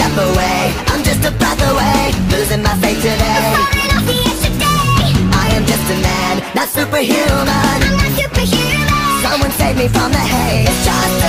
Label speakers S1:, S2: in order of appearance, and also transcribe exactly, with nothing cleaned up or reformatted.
S1: step away, I'm just a breath away, losing my faith today.
S2: I'm falling off the edge today.
S1: I am just a man, not superhuman.
S2: I'm not superhuman.
S1: Someone save me from the hate. It's just